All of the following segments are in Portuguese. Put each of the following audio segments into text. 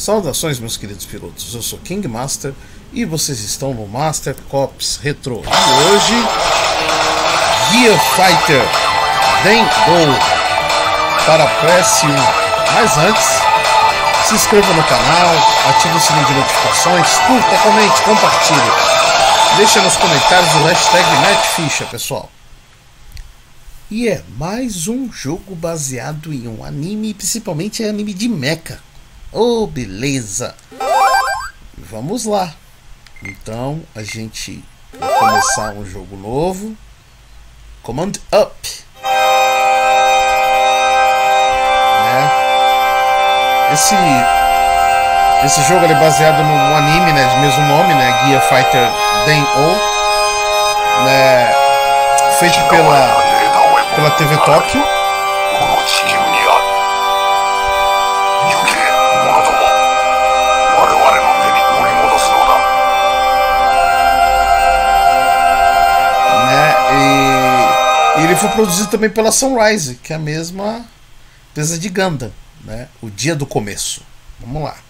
Saudações, meus queridos pilotos, eu sou King Master e vocês estão no Master Corps Retro. E hoje, Gear Fighter Den-O para PS1. Mas antes, se inscreva no canal, ative o sininho de notificações, curta, comente, compartilhe. Deixa nos comentários o hashtag NetFicha, pessoal. E é mais um jogo baseado em um anime, principalmente anime de mecha. Oh, beleza! Vamos lá. Então a gente vai começar um jogo novo. Command Up. Esse jogo é baseado no anime, né, de mesmo nome, né, Gear Fighter Den-O, né, feito pela TV Tóquio. E ele foi produzido também pela Sunrise, que é a mesma empresa de Gundam, né? O Dia do Começo. Vamos lá.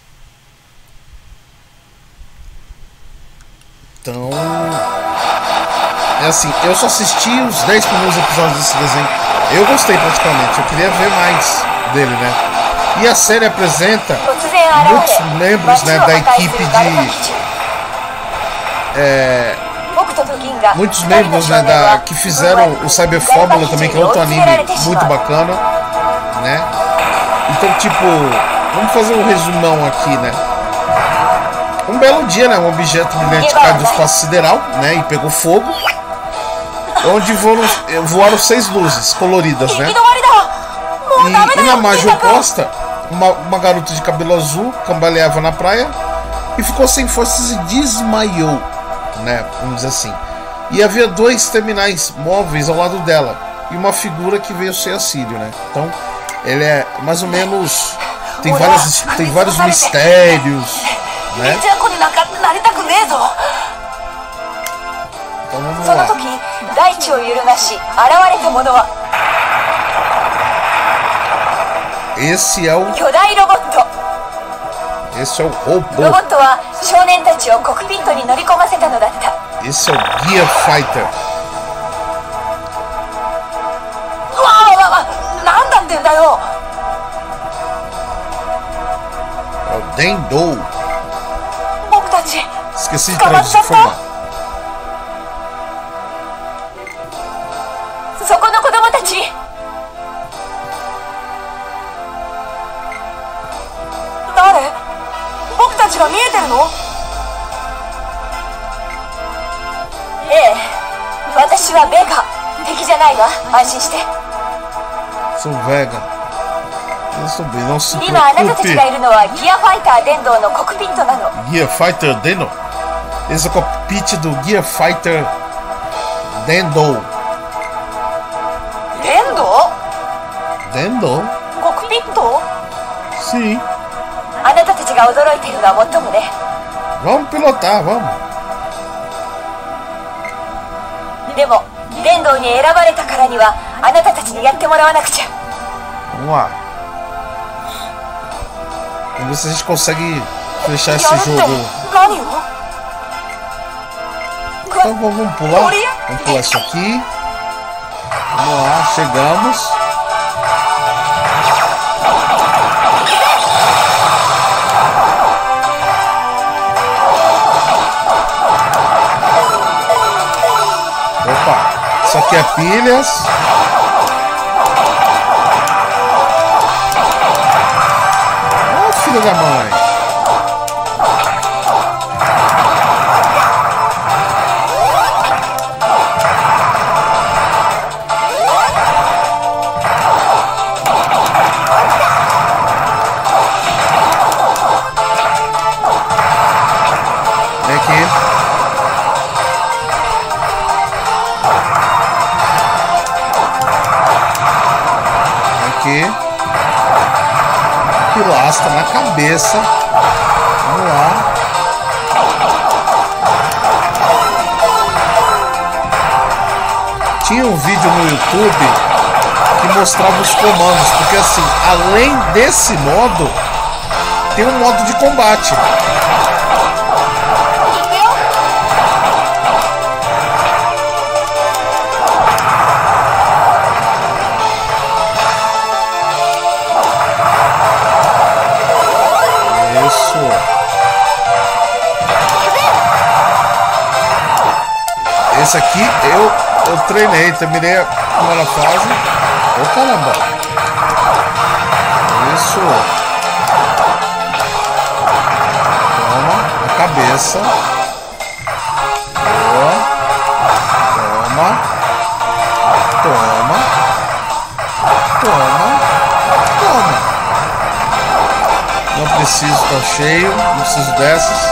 Então, é assim, eu só assisti os 10 primeiros episódios desse desenho. Eu gostei praticamente, eu queria ver mais dele, né? E a série apresenta muitos membros, né, da equipe muitos membros, né, que fizeram o Cyber Fórmula também, que é outro anime muito bacana, né? Então, tipo, vamos fazer um resumão aqui, né? Um belo dia, né, um objeto brilhante caiu do espaço sideral, né, e pegou fogo, onde voaram 6 luzes coloridas, né? E na margem oposta, uma garota de cabelo azul cambaleava na praia e ficou sem forças e desmaiou, né, vamos dizer assim. E havia 2 terminais móveis ao lado dela e uma figura que veio ser a Sírio, né? Então, ele é mais ou menos, tem vários mistérios, né? Então vamos lá. Esse é o robô. Esse é o Gear Fighter. É o Den-O. Esqueci de transformar. Sou Vega. Eu sou bem, não se preocupe. Gear Fighter Den-O. Esse é o cockpit do Gear Fighter Den-O. Den-O? Sim. Vamos pilotar, vamos. Vamos lá. Vamos ver se a gente consegue fechar esse jogo. Então vamos pular. Vamos pular isso aqui. Vamos lá, chegamos. Opa, isso aqui é pilhas. Oh, filho da mãe. Vem aqui. Pilastra na cabeça. Vamos lá. Tinha um vídeo no YouTube que mostrava os comandos, porque assim, além desse modo, tem um modo de combate. Esse aqui eu treinei, terminei a primeira fase. Ô caramba! Isso! Toma a cabeça. Boa. Toma. Toma. Toma. Toma. Não preciso estar cheio, não preciso dessas.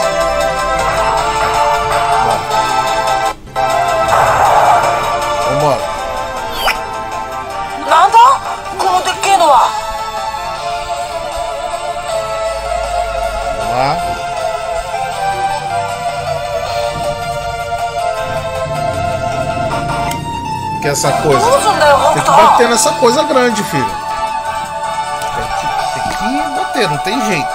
Que é essa coisa? Tem que bater nessa coisa grande, filho. Tem que bater, não tem jeito.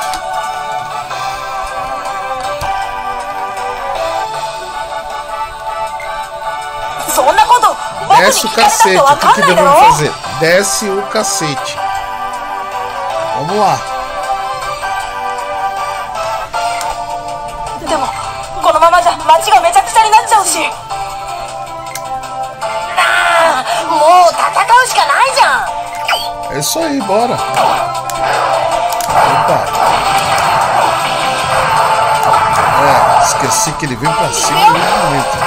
Desce o cacete. O que devemos fazer? Desce o cacete. Vamos lá. É isso aí, bora. Opa. Esqueci que ele vem pra cima e muito bonito.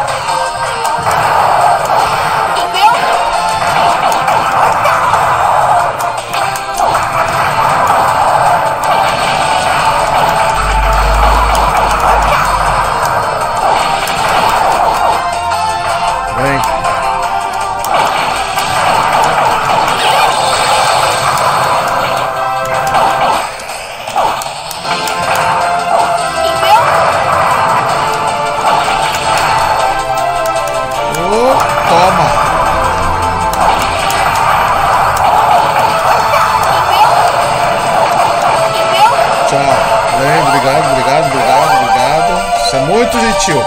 Isso é muito gentil.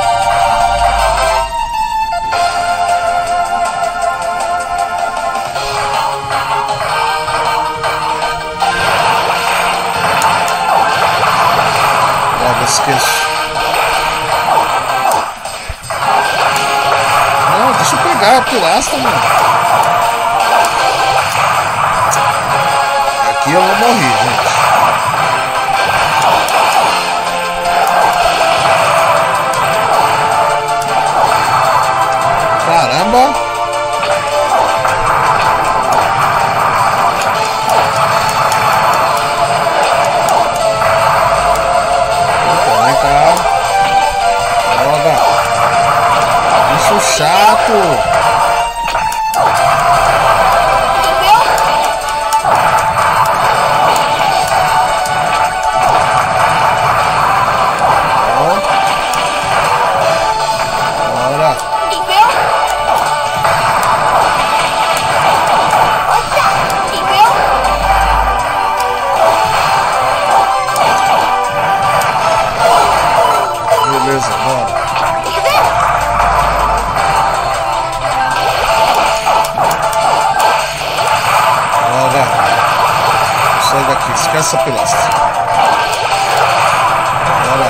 Esqueço. Não, deixa eu pegar a pilastra, mano. Aqui eu vou morrer, gente. Caramba! Vem cá. Joga. Bicho chato. Beleza, bora. Bora. Sai daqui, esquece essa pilastra. Bora.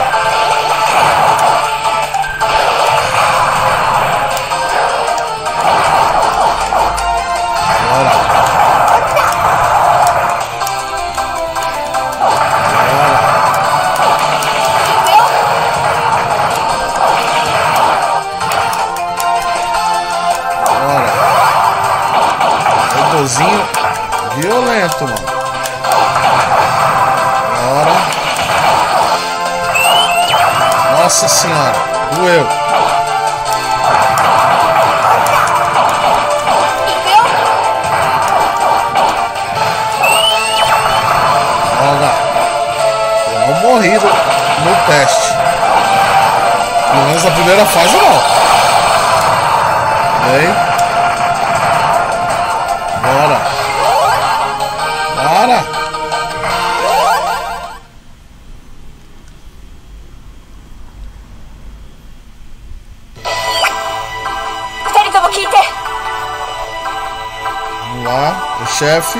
Bora. Robozinho violento, mano. Bora. Nossa senhora, doeu. Olha, eu não morri no teste. Pelo menos na primeira fase não. Vem. Bora. Bora. Vamos lá, o chefe.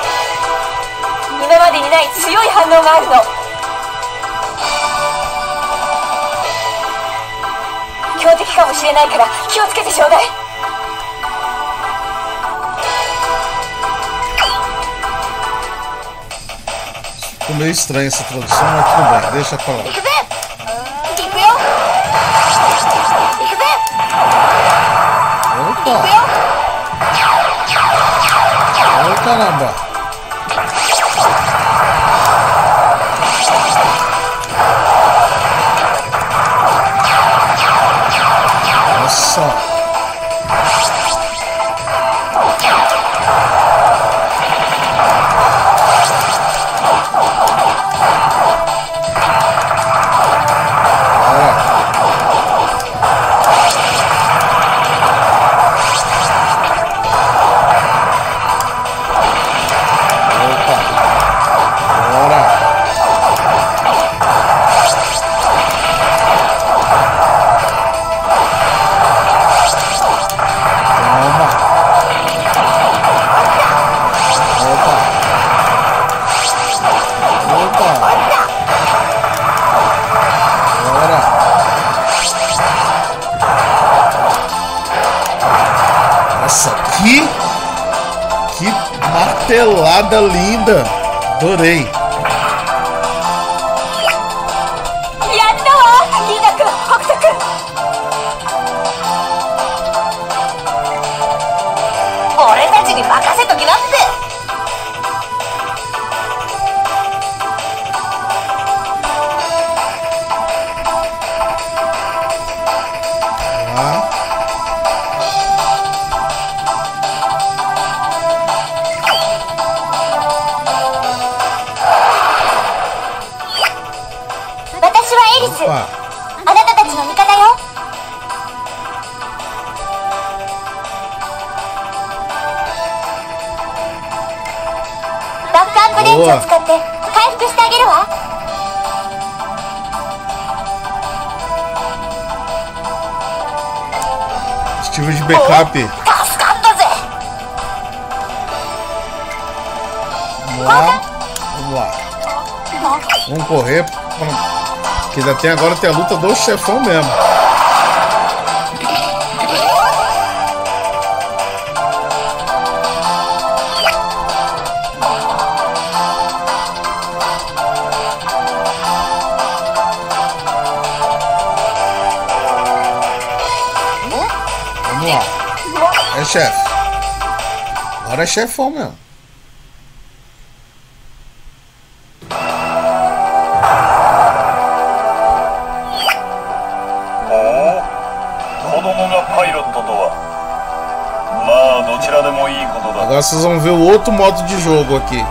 Ficou meio estranha essa tradução, mas tudo bem, deixa pra lá. Opa! Olha o caramba! Nossa! Nossa, que martelada linda! Adorei! Estive de backup. Vamos lá. Vamos lá. Vamos correr. Porque ainda tem, agora tem a luta do chefão mesmo. Vamos lá. É chefe. Agora é chefão mesmo. Agora vocês vão ver o outro modo de jogo aqui.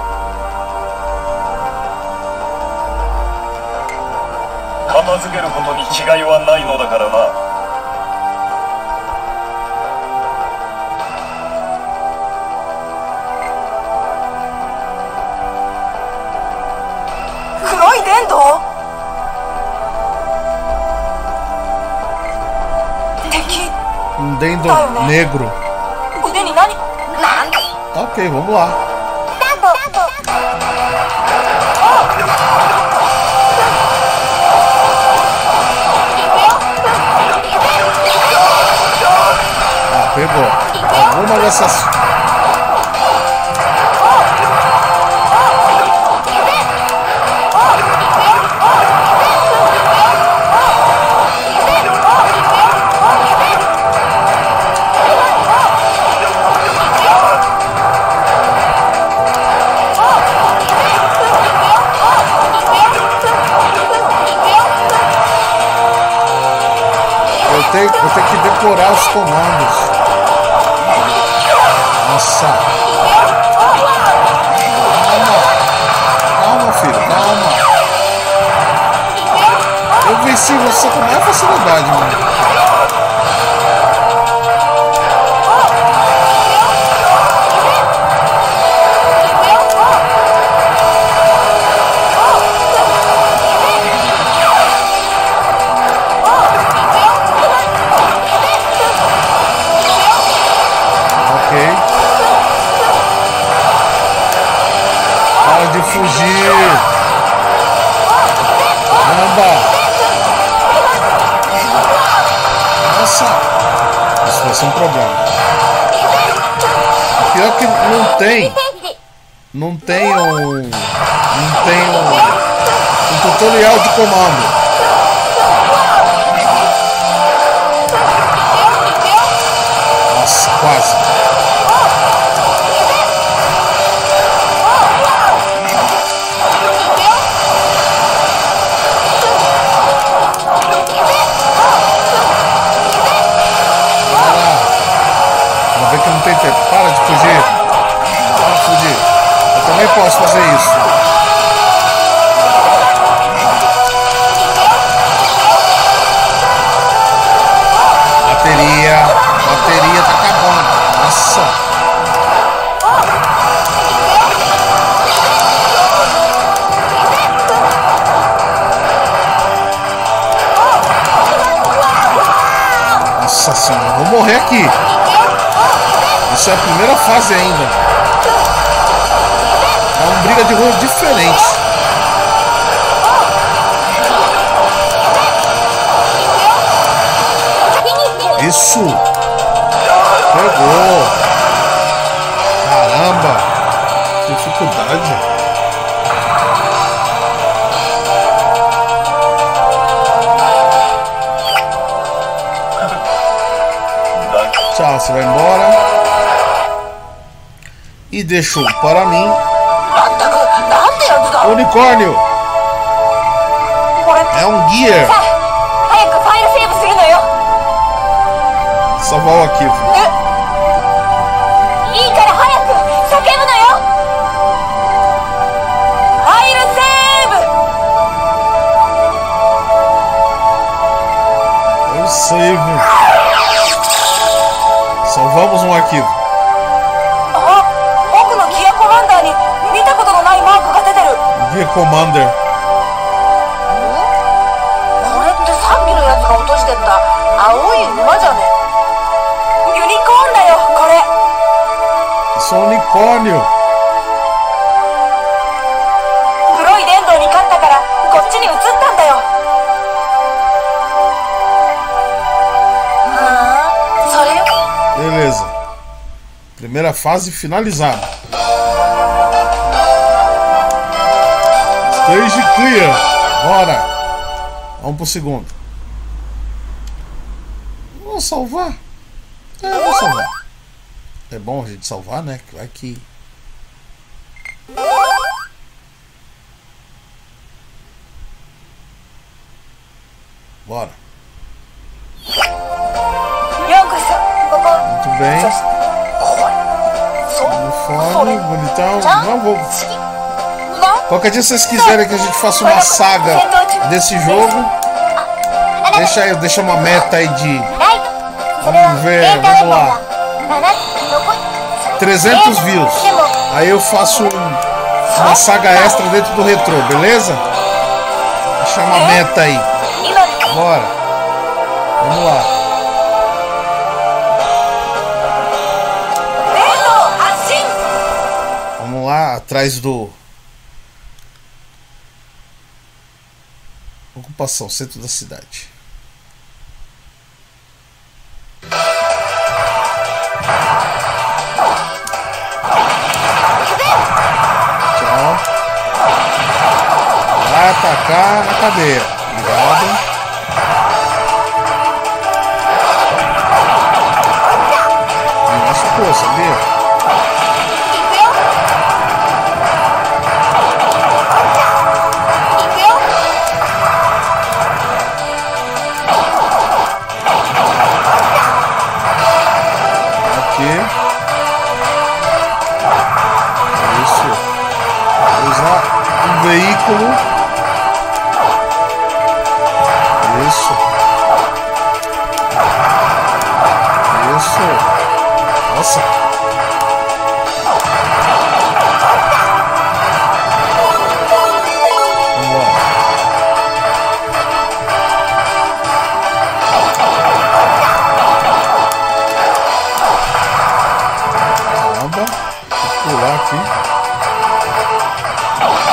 Um dendo negro. Ok, vamos lá. Ah, pegou. Alguma dessas. Vou ter que decorar os comandos. Nossa. Calma, filho, calma. Eu venci você com maior facilidade, mano. fugir. Caramba. Nossa. Isso vai ser um problema. Pior que não tem um tutorial de comando. Nossa, quase. Ainda bem que não tem tempo. Para de fugir. Para de fugir. Eu também posso fazer isso. Bateria tá acabando. Nossa. Nossa senhora, vou morrer aqui. Isso é a primeira fase ainda. É uma briga de rua diferente. Isso. Pegou. Caramba. Que dificuldade. Tchau, você vai embora. E deixou para mim unicórnio. É um guia. Salvar o arquivo. Eu save. Salvamos um arquivo. Guia Commander. Isso é um unicórnio. Beleza. Primeira fase finalizada. Stage clear. Bora. Vamos pro segundo. Vou salvar. Vou salvar. É bom a gente salvar, né? Vai que... Bora. Muito bem. Uniforme, bonitão. Não vou... Qualquer dia vocês quiserem que a gente faça uma saga desse jogo, deixa uma meta aí de... Vamos ver, vamos lá. 300 views. Aí eu faço uma saga extra dentro do retrô, beleza? Deixa uma meta aí. Bora. Vamos lá. Vamos lá, atrás do... Ocupação, centro da cidade. Tchau. Vai atacar na cadeia. Obrigado. Me machucou, sabia? Veículo. Isso. Isso. Nossa. Vamos lá. Caramba. Vou pular aqui.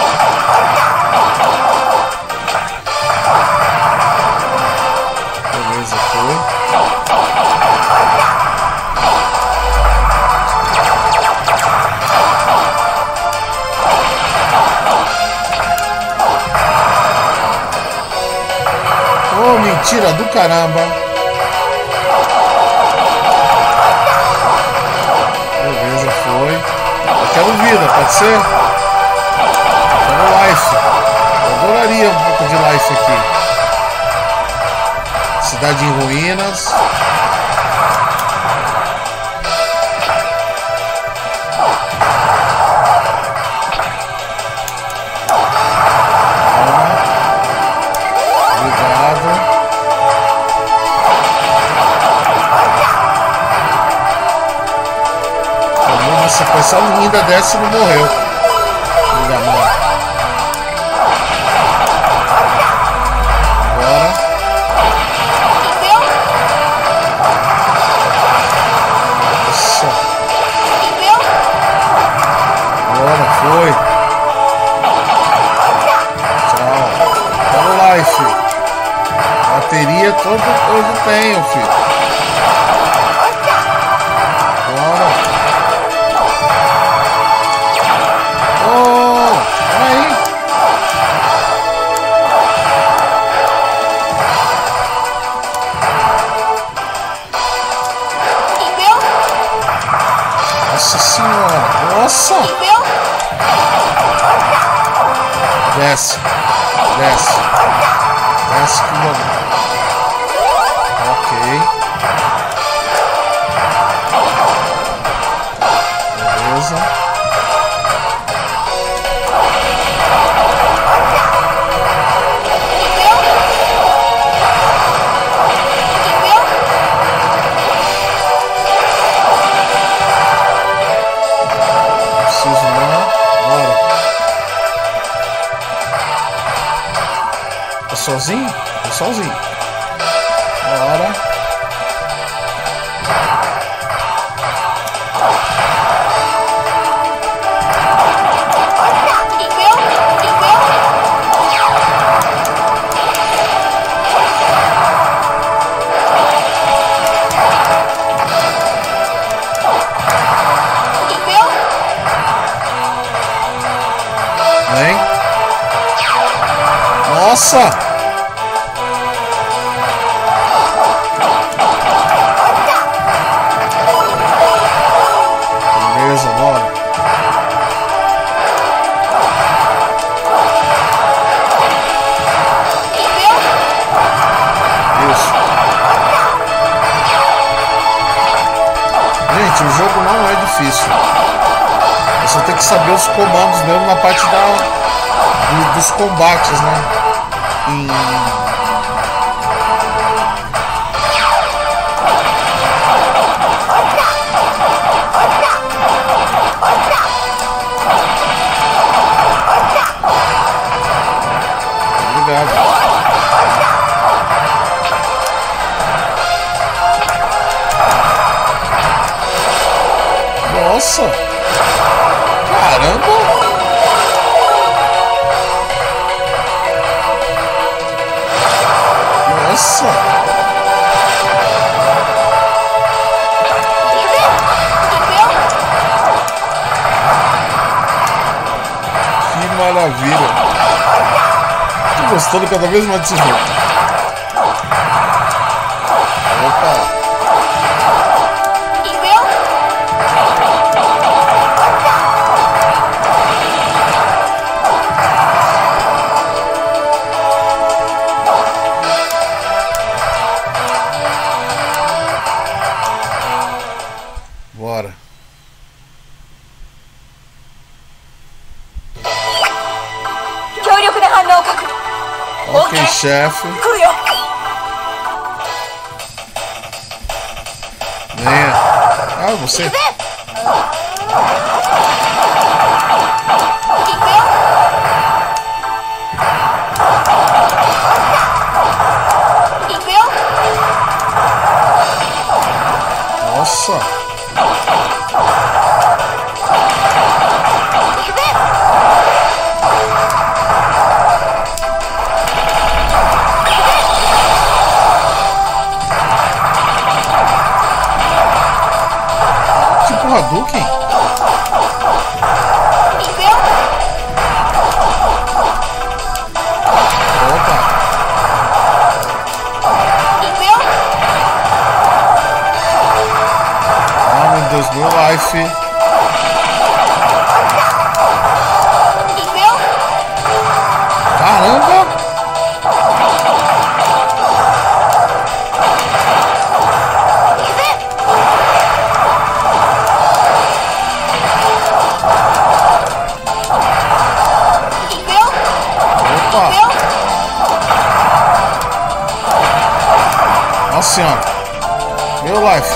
caramba. Beleza, foi. Eu quero vida, pode ser? Quero life. Eu adoraria um pouco de life aqui. Cidade em ruínas. Uma sequência linda dessa e não morreu. Ainda não. Agora. Nossa. Agora foi. Tchau. Quero life. Bateria todo eu tenho, filho. Nossa senhora, nossa! Desce, desce, desce que bagulho. Ok. Beleza. Sozinho? Tô sozinho. Bora. Vem. Nossa! Gente, o jogo não é difícil. Eu só tenho que saber os comandos mesmo na parte dos combates, né? Obrigado. Nossa! Caramba! Nossa! Que maravilha! Tô gostando cada vez mais desse jogo. Opa! Bora. Ok, chefe. Venha. Ah, você. Nossa. Tipo Hadouken? Opa. Deus, meu life. Caramba! Opa! Nossa senhora! Meu life!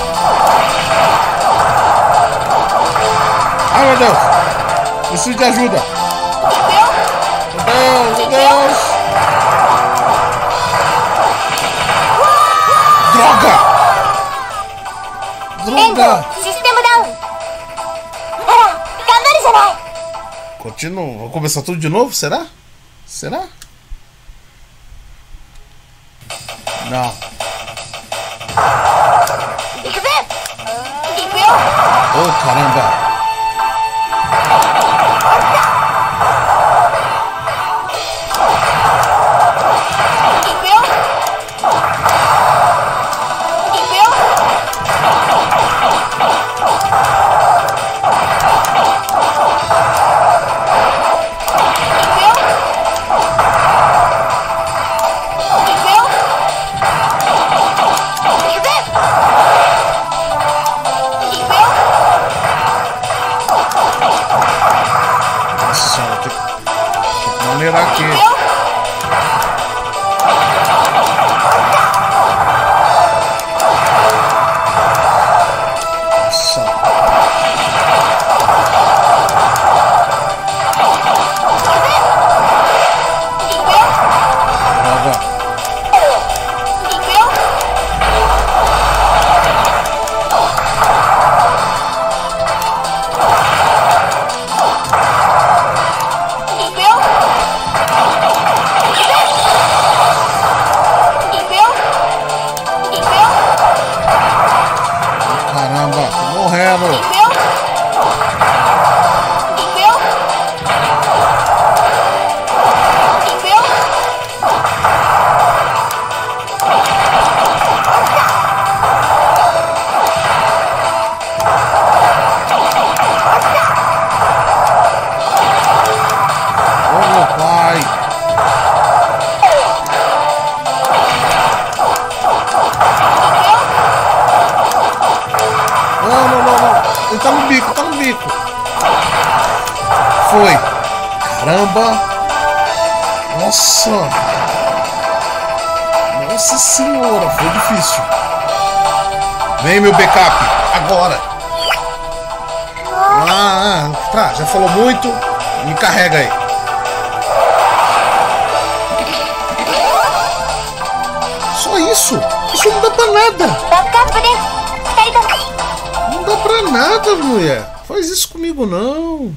Ai meu Deus! Preciso de ajuda! Meu Deus! Droga! Droga! Continua. Vou começar tudo de novo? Será? Será? Não. Oh, caramba! Aqui. Nossa. Ele tá no bico, tá no bico. Foi. Caramba. Nossa. Nossa senhora, foi difícil. Vem, meu backup. Agora. Tá, já falou muito. Me carrega aí. Só isso. Isso não dá pra nada. Não dá pra nada, mulher. Faz isso comigo, não.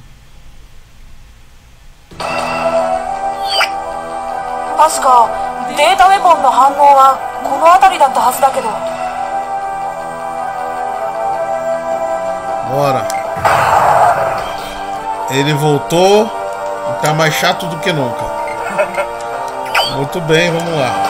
Bora. Ele voltou e tá mais chato do que nunca. Muito bem, vamos lá.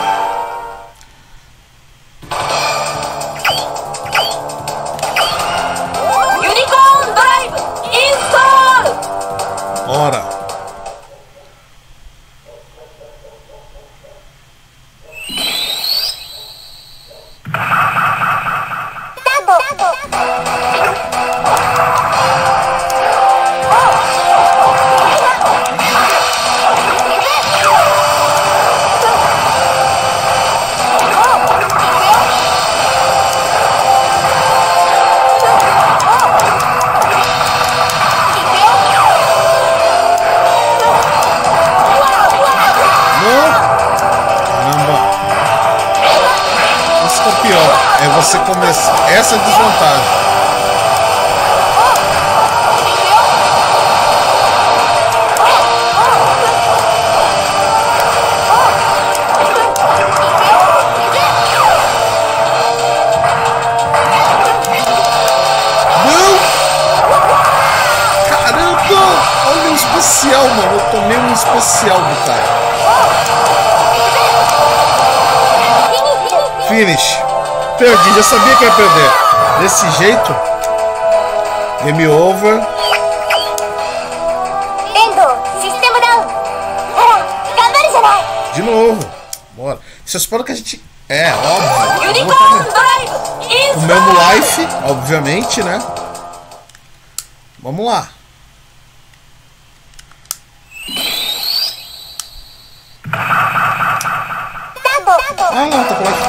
Bora. É você começar. Essa é a desvantagem. Não! Caramba! Olha o especial, mano. Eu tomei um especial do cara. Finish. Perdi, já sabia que ia perder. Desse jeito. Game over. De novo. Bora. Vocês esperam que a gente... É, óbvio. O mesmo life, obviamente, né? Vamos lá. Ah, não, tá com life.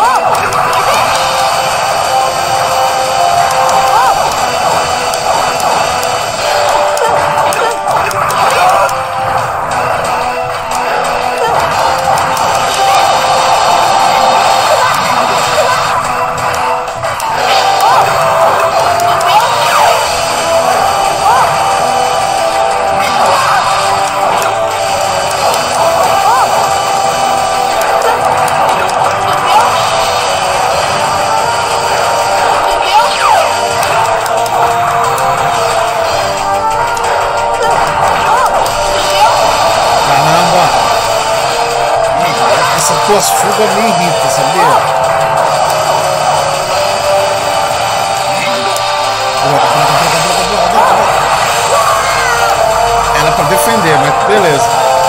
Tuas fugas me irritam, sabia? Era pra defender, mas beleza.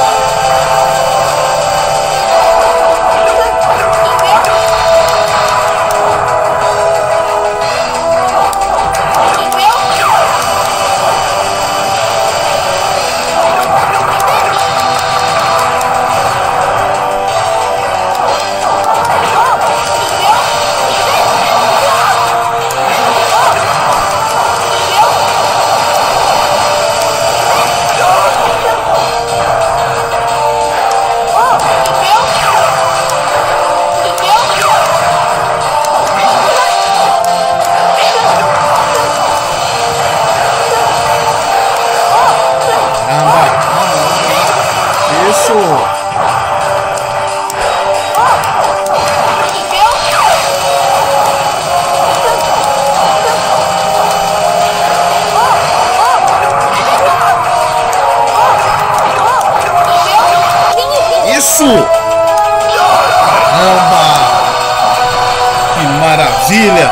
Caramba! Que maravilha!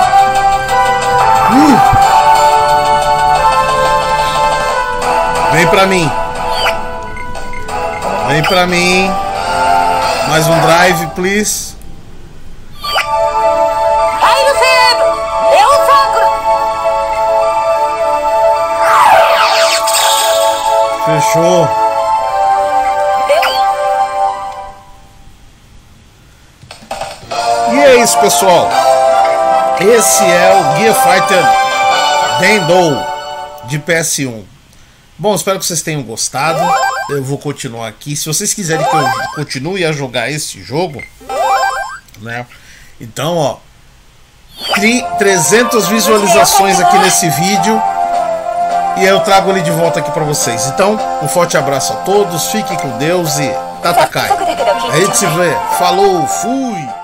Vem pra mim! Vem pra mim! Mais um drive, please! Fechou! E é isso, pessoal. Esse é o Gear Fighter Dendou de PS1. Bom, espero que vocês tenham gostado. Eu vou continuar aqui. Se vocês quiserem que eu continue a jogar esse jogo, né? Então, ó, 300 visualizações aqui nesse vídeo e eu trago ele de volta aqui pra vocês. Então, um forte abraço a todos. Fiquem com Deus e Tatakai. A gente se vê. Falou, fui!